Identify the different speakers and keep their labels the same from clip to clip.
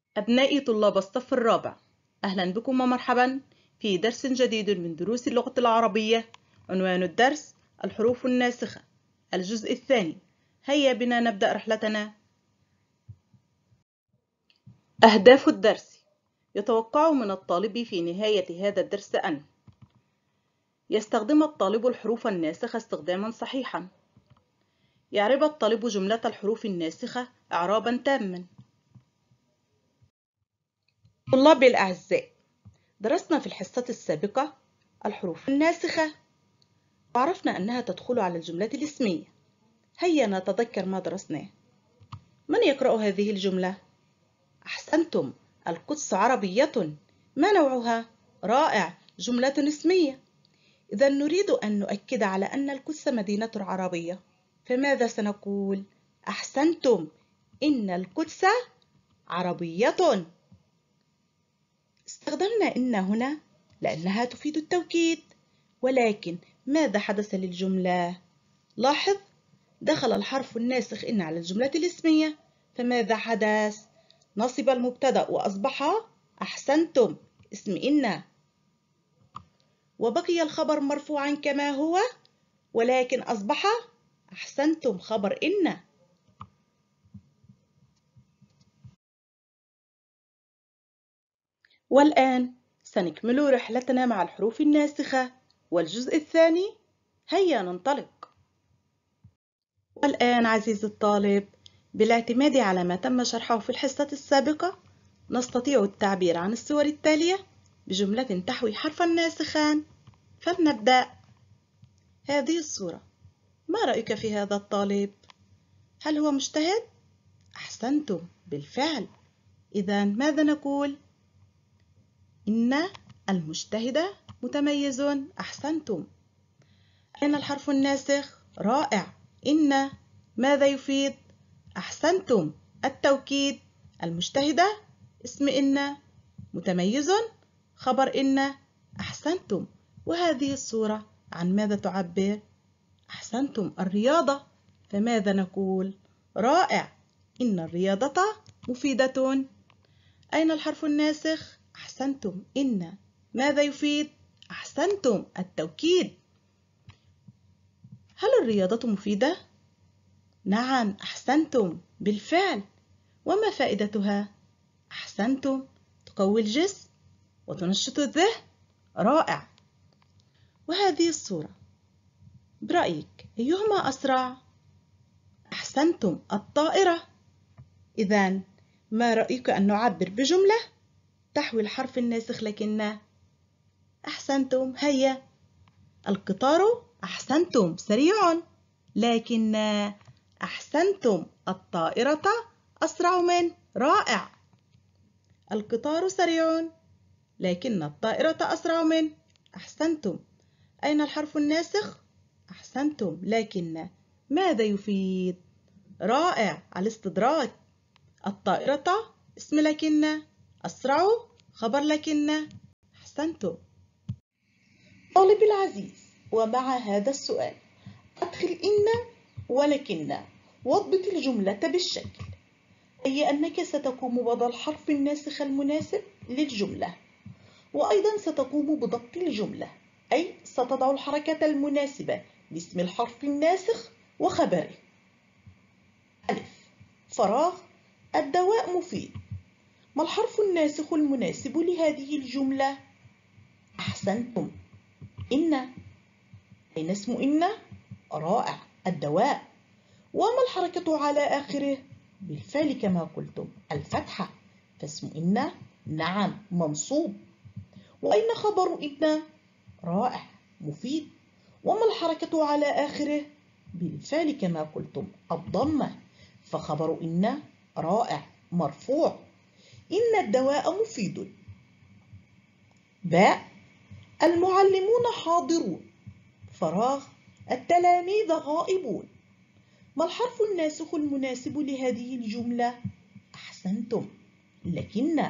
Speaker 1: أبنائي طلاب الصف الرابع، أهلا بكم ومرحبا في درس جديد من دروس اللغة العربية. عنوان الدرس: الحروف الناسخة، الجزء الثاني. هيا بنا نبدأ رحلتنا. أهداف الدرس: يتوقع من الطالب في نهاية هذا الدرس أن يستخدم الطالب الحروف الناسخة استخداما صحيحا، يعرب الطالب جملة الحروف الناسخة إعرابا تاما. طلابي الأعزاء، درسنا في الحصة السابقة الحروف الناسخة، وعرفنا أنها تدخل على الجملة الاسمية. هيا نتذكر ما درسناه. من يقرأ هذه الجملة؟ أحسنتم، القدس عربية. ما نوعها؟ رائع، جملة اسمية. إذا نريد أن نؤكد على أن القدس مدينة عربية، فماذا سنقول؟ أحسنتم، إن القدس عربية. استخدمنا إن هنا لأنها تفيد التوكيد، ولكن ماذا حدث للجملة؟ لاحظ، دخل الحرف الناسخ إن على الجملة الاسمية، فماذا حدث؟ نصب المبتدأ وأصبح أحسنتم اسم إن، وبقي الخبر مرفوعا كما هو، ولكن أصبح أحسنتم خبر إن. والآن سنكمل رحلتنا مع الحروف الناسخة والجزء الثاني. هيا ننطلق. والآن عزيزي الطالب، بالاعتماد على ما تم شرحه في الحصة السابقة، نستطيع التعبير عن الصور التالية بجملة تحوي حرفا ناسخا. فلنبدأ. هذه الصورة، ما رأيك في هذا الطالب؟ هل هو مجتهد؟ أحسنتم، بالفعل. إذا ماذا نقول؟ إن المجتهد متميز. أحسنتم. أين الحرف الناسخ؟ رائع. إن ماذا يفيد؟ أحسنتم، التوكيد. المجتهدة اسم إن، متميز خبر إن. أحسنتم. وهذه الصورة عن ماذا تعبر؟ أحسنتم، الرياضة. فماذا نقول؟ رائع، إن الرياضة مفيدة. أين الحرف الناسخ؟ أحسنتم، إن ماذا يفيد؟ أحسنتم، التوكيد. هل الرياضة مفيدة؟ نعم، أحسنتم، بالفعل. وما فائدتها؟ أحسنتم، تقوي الجسم وتنشط الذهن. رائع. وهذه الصورة، برأيك أيهما أسرع؟ أحسنتم، الطائرة. إذن ما رأيك أن نعبر بجملة تحوي الحرف الناسخ لكن؟ أحسنتم، هيا. القطار أحسنتم سريع، لكن أحسنتم، الطائرة أسرع من. رائع. القطار سريع، لكن الطائرة أسرع من. أحسنتم. أين الحرف الناسخ؟ أحسنتم، لكن ماذا يفيد؟ رائع، الاستدراك. الطائرة اسم لكن، أسرع خبر لكن. أحسنتم. طالبي العزيز، ومع هذا السؤال أدخل إن ولكن، واضبط الجملة بالشكل، أي أنك ستقوم بوضع الحرف الناسخ المناسب للجملة، وأيضا ستقوم بضبط الجملة، أي ستضع الحركة المناسبة لاسم الحرف الناسخ وخبره. ألف، فراغ، الدواء مفيد. ما الحرف الناسخ المناسب لهذه الجملة؟ أحسنتم، إن. أين اسم إن؟ رائع، الدواء. وما الحركة على آخره؟ بالفعل كما قلتم، الفتحة، فاسم إن نعم منصوب. وأين خبر إن؟ رائع، مفيد. وما الحركة على آخره؟ بالفعل كما قلتم، الضمة، فخبر إن رائع مرفوع. إن الدواء مفيد. باء، المعلمون حاضرون. فراغ، التلاميذ غائبون. ما الحرف الناسخ المناسب لهذه الجملة؟ أحسنتم، لكن.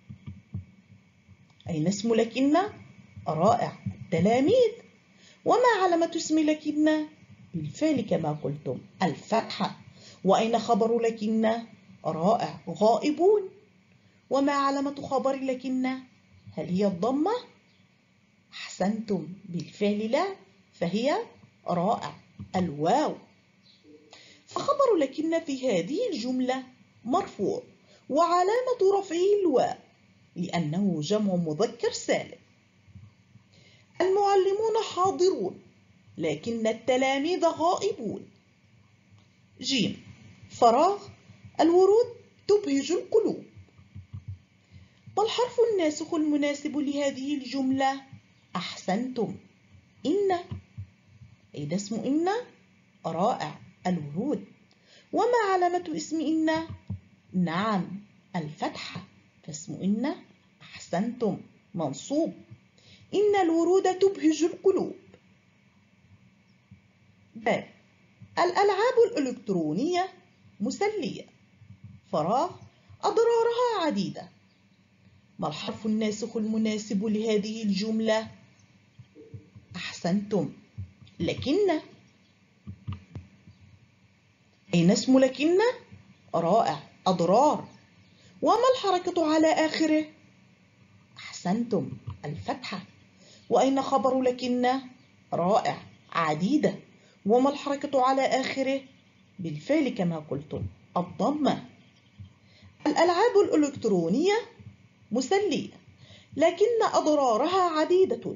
Speaker 1: أين اسم لكن؟ رائع، التلاميذ. وما علامة اسم لكن؟ بالفعل كما قلتم، الفتحة. وأين خبر لكن؟ رائع، غائبون. وما علامة خبر لكن؟ هل هي الضمة؟ أحسنتم، بالفعل لا، فهي رائع، الواو. فخبر لكن في هذه الجملة مرفوع، وعلامة رفعه الواو لأنه جمع مذكر سالم. المعلمون حاضرون لكن التلاميذ غائبون. جيم. فراغ. الورود تبهج القلوب. ما الحرف الناسخ المناسب لهذه الجملة؟ أحسنتم، إن. أين اسم إن؟ رائع، الورود. وما علامة اسم إن؟ نعم، الفتحة، فاسم إن أحسنتم منصوب. إن الورود تبهج القلوب. ب. الألعاب الإلكترونية مسلية. فراغ. أضرارها عديدة. ما الحرف الناسخ المناسب لهذه الجملة؟ أحسنتم، لكن. أين اسم لكن؟ رائع، أضرار. وما الحركة على آخره؟ أحسنتم، الفتحة. وأين خبر لكن؟ رائع، عديدة. وما الحركة على آخره؟ بالفعل كما قلتم، الضمة. الألعاب الإلكترونية مسلية لكن أضرارها عديدة.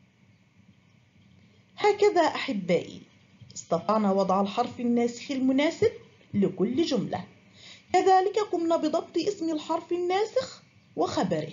Speaker 1: هكذا أحبائي استطعنا وضع الحرف الناسخ المناسب لكل جملة. كذلك قمنا بضبط اسم الحرف الناسخ وخبره.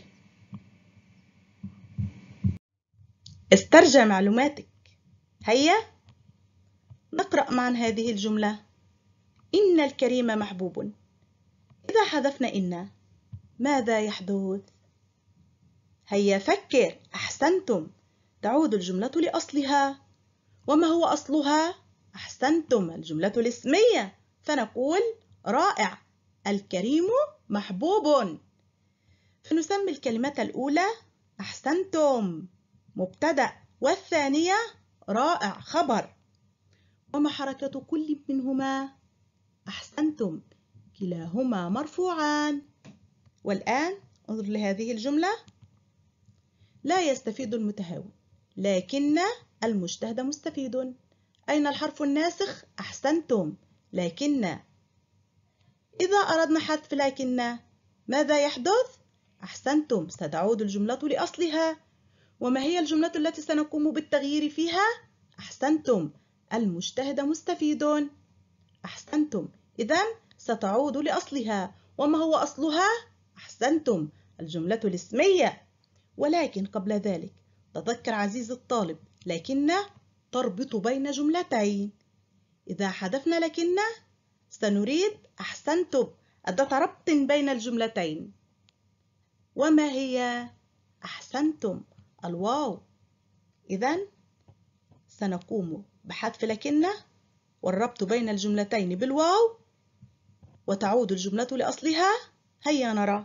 Speaker 1: استرجع معلوماتك. هيا نقرأ معا هذه الجملة. إن الكريم محبوب. إذا حذفنا إن ماذا يحدث؟ هيا فكر. أحسنتم، تعود الجملة لأصلها. وما هو أصلها؟ أحسنتم، الجملة الاسمية، فنقول رائع، الكريم محبوب. فنسمي الكلمة الأولى أحسنتم مبتدأ، والثانية رائع خبر. وما حركة كل منهما؟ أحسنتم، كلاهما مرفوعان. والآن انظر لهذه الجملة. لا يستفيد المتهاون لكن المجتهد مستفيد. أين الحرف الناسخ؟ أحسنتم، لكن. إذا أردنا حذف لكن ماذا يحدث؟ أحسنتم، ستعود الجملة لأصلها. وما هي الجملة التي سنقوم بالتغيير فيها؟ أحسنتم، المجتهد مستفيد. أحسنتم، إذن ستعود لأصلها. وما هو أصلها؟ أحسنتم، الجملة الاسمية. ولكن قبل ذلك تذكر عزيزي الطالب، لكن تربط بين جملتين. إذا حذفنا لكن سنريد أحسنتم أداة ربط بين الجملتين. وما هي؟ أحسنتم، الواو. إذن سنقوم بحذف لكن والربط بين الجملتين بالواو وتعود الجملة لأصلها. هيا نرى.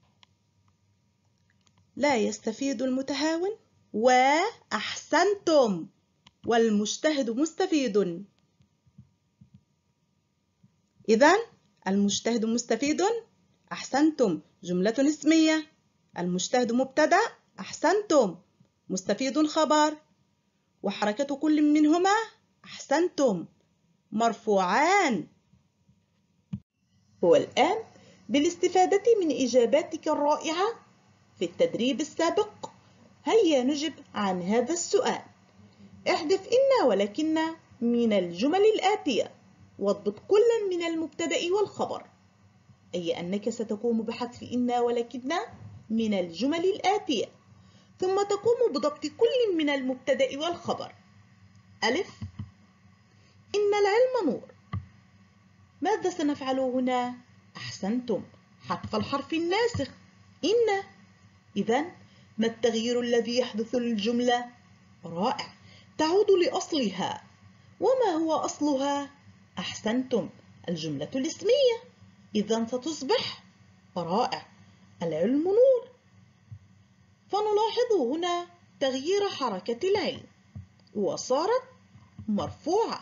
Speaker 1: لا يستفيد المتهاون وأحسنتم والمجتهد مستفيد. إذن المجتهد مستفيد، أحسنتم، جملة اسمية. المجتهد مبتدأ، أحسنتم، مستفيد خبر. وحركة كل منهما أحسنتم مرفوعان. والآن بالاستفادة من إجاباتك الرائعة في التدريب السابق هيا نجب عن هذا السؤال. احذف إن ولكن من الجمل الآتية واضبط كلا من المبتدأ والخبر. أي أنك ستقوم بحذف إن ولكن من الجمل الآتية، ثم تقوم بضبط كل من المبتدأ والخبر. ألف. إن العلم نور. ماذا سنفعل هنا؟ أحسنتم، حذف الحرف الناسخ إن. إذن ما التغيير الذي يحدث للجملة؟ رائع، تعود لأصلها. وما هو أصلها؟ أحسنتم، الجملة الاسمية. إذن ستصبح رائع، العلم نور. فنلاحظ هنا تغيير حركة العلم وصارت مرفوعة،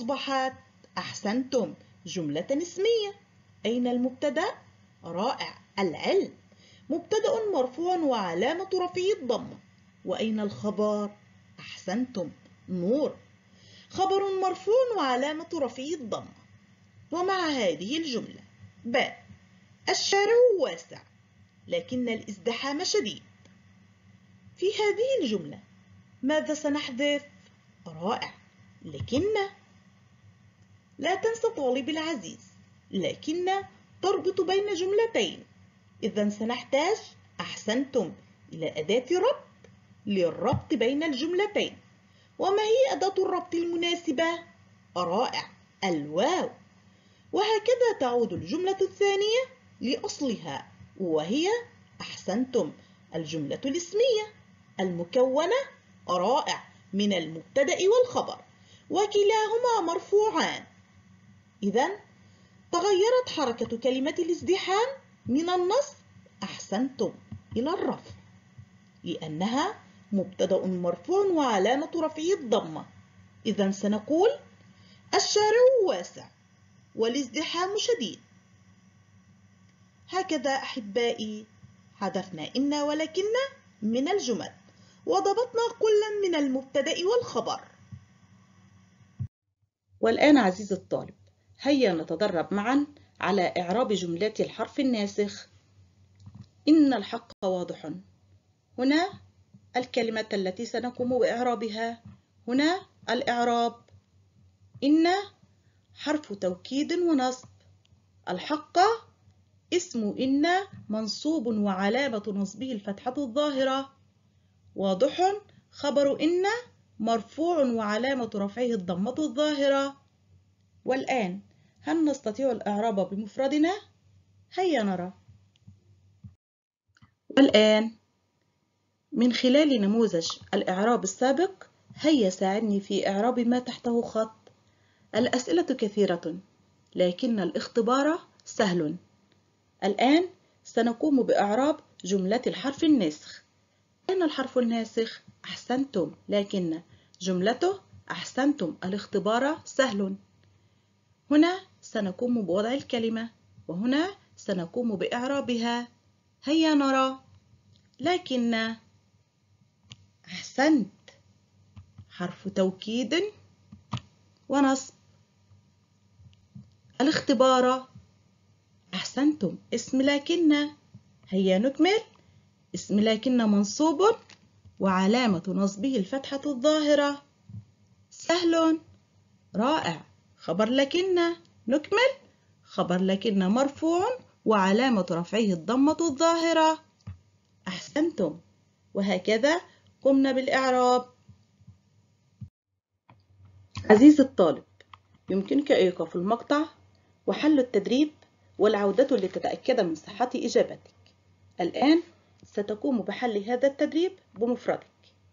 Speaker 1: فأصبحت أحسنتم جملة اسمية. أين المبتدأ؟ رائع،
Speaker 2: العلم مبتدأ مرفوع وعلامة رفعه الضمة. وأين الخبر؟ أحسنتم، نور. خبر مرفوع وعلامة رفعه الضمة. ومع هذه الجملة: باء الشارع واسع لكن الازدحام شديد. في هذه الجملة ماذا سنحذف؟ رائع، لكن. لا تنسى طالب العزيز، لكن تربط بين جملتين، إذا سنحتاج أحسنتم إلى أداة ربط للربط بين الجملتين. وما هي أداة الربط المناسبة؟ رائع، الواو. وهكذا تعود الجملة الثانية لأصلها، وهي أحسنتم الجملة الاسمية المكونة رائع من المبتدأ والخبر، وكلاهما مرفوعان. إذن تغيرت حركة كلمة الازدحام من النصب أحسنتم إلى الرفع، لأنها مبتدأ مرفوع وعلامة رفعه الضمة. إذن سنقول الشارع واسع والازدحام شديد. هكذا أحبائي حذفنا إن ولكن من الجمل، وضبطنا كلا من المبتدأ والخبر.
Speaker 1: والآن عزيزي الطالب، هيا نتدرب معا على إعراب جملات الحرف الناسخ. إن الحق واضح. هنا الكلمة التي سنقوم بإعرابها. هنا الإعراب: إن حرف توكيد ونصب. الحق اسم إن منصوب وعلامة نصبه الفتحة الظاهرة. واضح خبر إن مرفوع وعلامة رفعه الضمة الظاهرة. والآن هل نستطيع الإعراب بمفردنا؟ هيا نرى. والآن من خلال نموذج الإعراب السابق هيا ساعدني في إعراب ما تحته خط. الأسئلة كثيرة لكن الاختبار سهل. الآن سنقوم بإعراب جملة الحرف الناسخ. أين الحرف الناسخ؟ أحسنتم، لكن جملته أحسنتم الاختبار سهل. هنا سنقوم بوضع الكلمة، وهنا سنقوم بإعرابها. هيا نرى. لكن أحسنت حرف توكيد ونصب. الاختبار أحسنتم اسم لكن. هيا نكمل. اسم لكن منصوب وعلامة نصبه الفتحة الظاهرة. سهل، رائع. خبر لكن، نكمل. خبر لكن مرفوع وعلامة رفعه الضمة الظاهرة. أحسنتم. وهكذا قمنا بالإعراب. عزيزي الطالب، يمكنك إيقاف المقطع وحل التدريب والعودة لتتأكد من صحة إجابتك. الآن ستقوم بحل هذا التدريب بمفردك.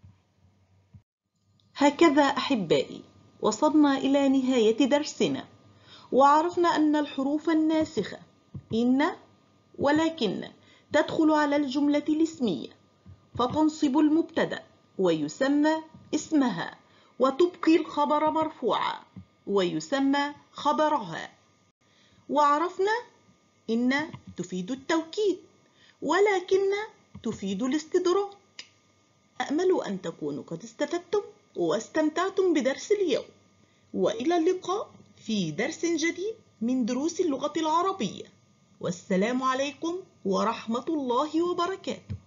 Speaker 1: هكذا أحبائي وصلنا إلى نهاية درسنا، وعرفنا أن الحروف الناسخة إن ولكن تدخل على الجملة الاسمية فتنصب المبتدأ ويسمى اسمها، وتبقي الخبر مرفوعا ويسمى خبرها. وعرفنا إن تفيد التوكيد ولكن تفيد الاستدراك. أأمل أن تكونوا قد استفدتم واستمتعتم بدرس اليوم، وإلى اللقاء في درس جديد من دروس اللغة العربية. والسلام عليكم ورحمة الله وبركاته.